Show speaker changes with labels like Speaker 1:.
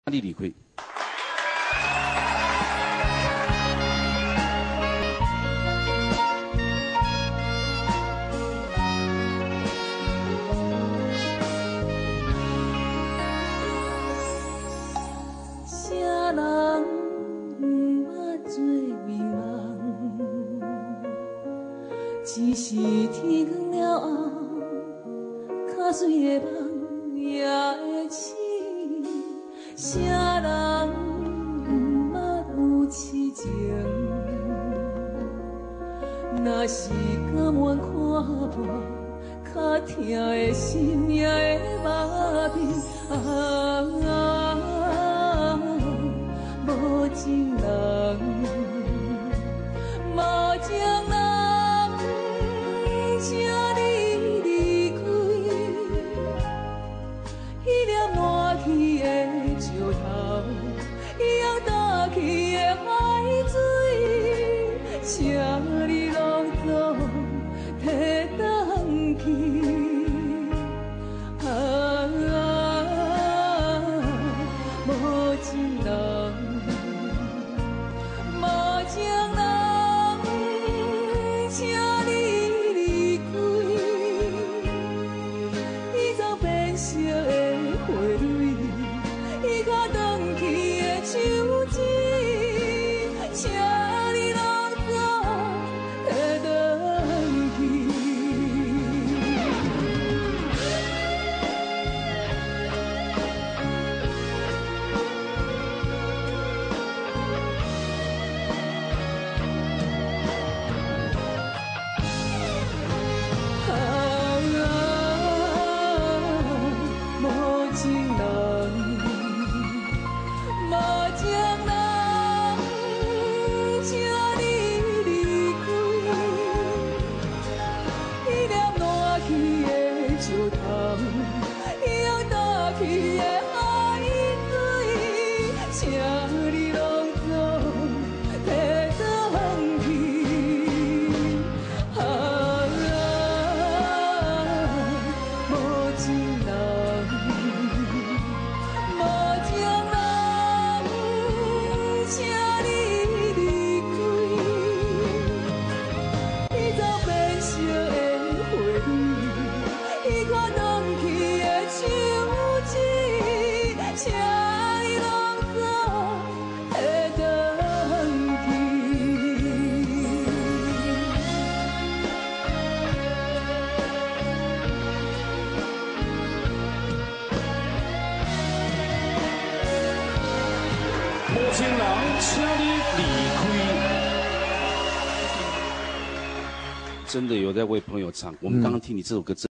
Speaker 1: 你离开。
Speaker 2: 啥人毋捌做美梦，只是天光了后，较水的梦也会醒。啥人毋捌有痴情，若是敢愿看破，较疼的心也会麻痹。无情人，无情人，请你离开。迄粒烂去的石头，已干去的海水，请你拢总摕返去。无情人。情人，请你离开。伊走变色的花蕊，伊较长去的树枝，请你拢总摕返去。情人，无情人，请你离开。迄粒烂去的石头，已干去的海水，请你拢总摕返去。无情人。请你离开，伊走变色的花蕊，伊较长去的树枝，请你拢总摕返去。
Speaker 1: 无情人，请你离开。真的有在为朋友唱，我们刚刚听你这首歌。